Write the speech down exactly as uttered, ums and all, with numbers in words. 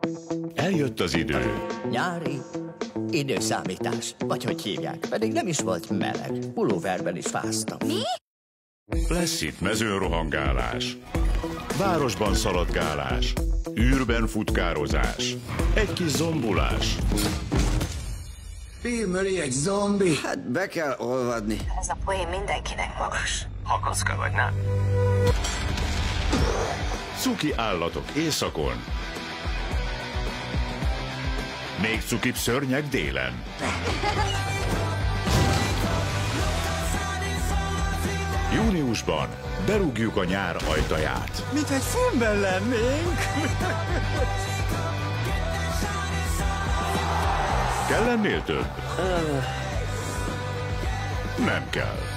Eljött az idő. Nyári időszámítás, vagy hogy hívják, pedig nem is volt meleg. Pulóverben is fáztam. Mi? Lesz itt mezőrohangálás, városban szaladgálás, űrben futkározás, egy kis zombulás. Filmöli egy zombi. Hát be kell olvadni. Ez a poén mindenkinek magas. Ha kocka vagy, nem? Cuki állatok éjszakon. Még cukibb szörnyek délen. Júniusban berúgjuk a nyár ajtaját. Mint egy filmben lennénk. Kell ennél több? Nem kell.